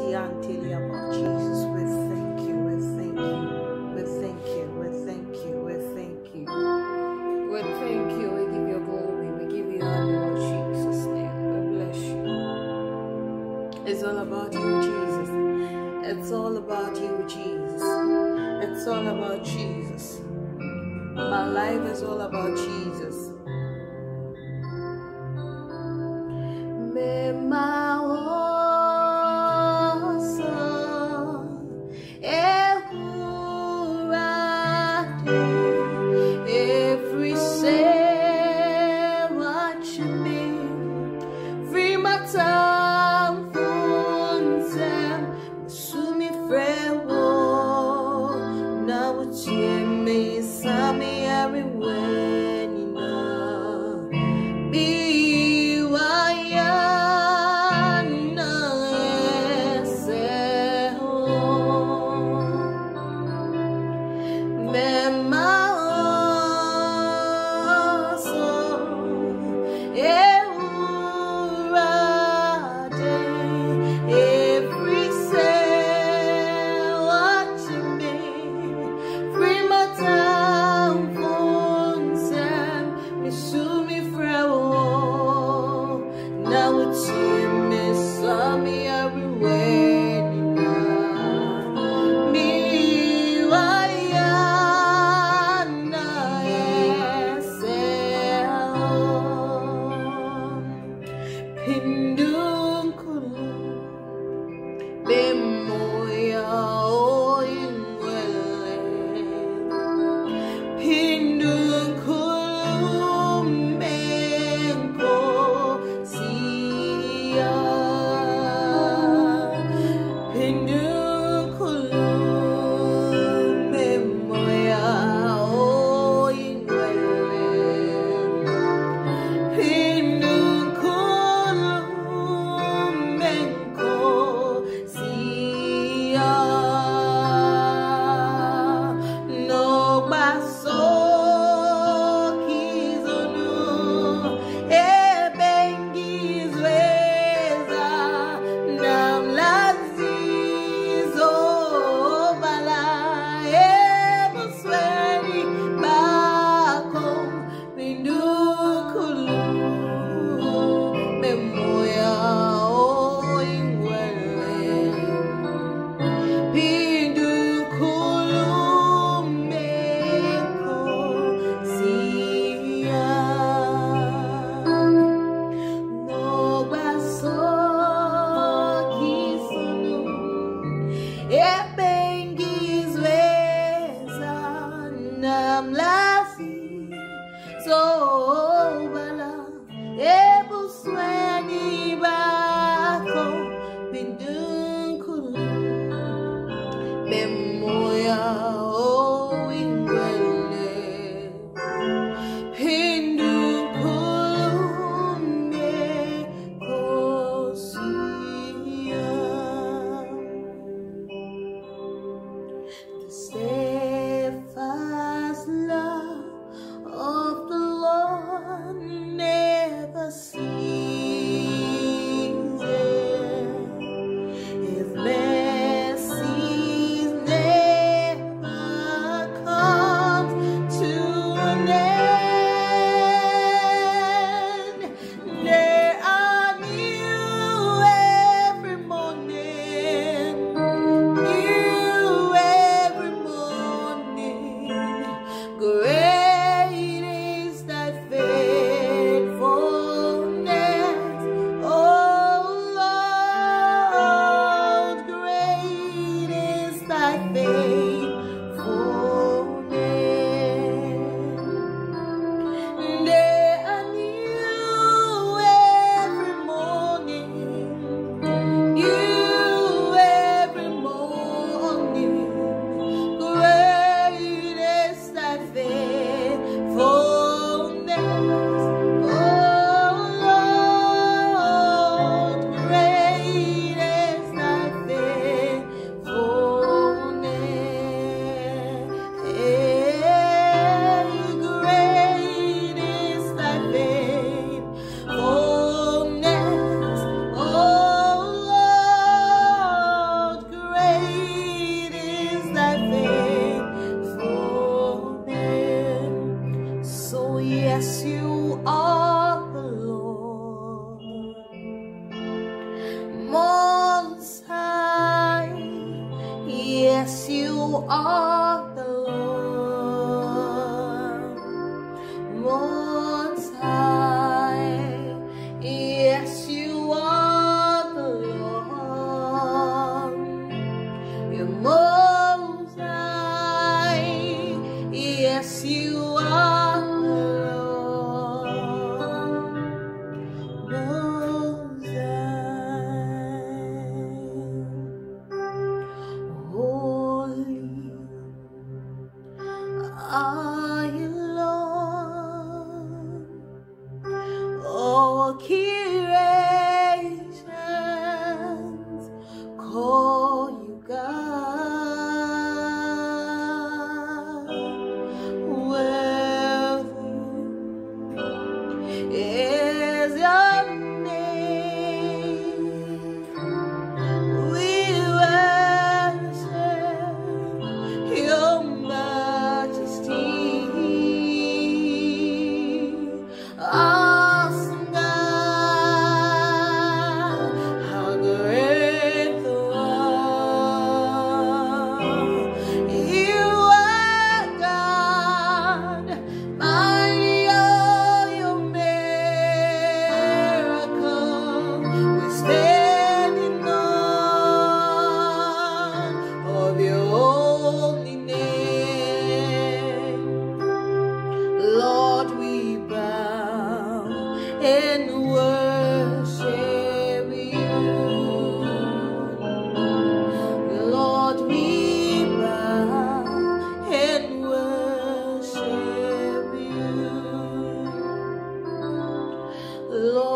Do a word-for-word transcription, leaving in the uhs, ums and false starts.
Jesus, we thank you, we thank you, we thank you, we thank you, we thank you. We thank you, we give you glory, we give you honor, Lord Jesus' name. We bless you. It's all about you, Jesus. It's all about you, Jesus. It's all about Jesus. My life is all about Jesus. May my every say what you mean, free my tongue from them, sumi frewo, now what you mean, sami everywhere, you know, be why steadfast love Yes, you are the Lord, Most High. Yes, you are the Lord, Most High. Yes, you are the Lord, you're Most High. Yes, you are the Lord, Most High. Holy are you, Lord, all creations call you God. Worthy is your name. We worship your majesty. Awesome God, how great thou art. You are God, mighty are your miracles. We stand in awe of your holy name. Lord, we bow and worship you. Lord, we bow and worship you. Lord,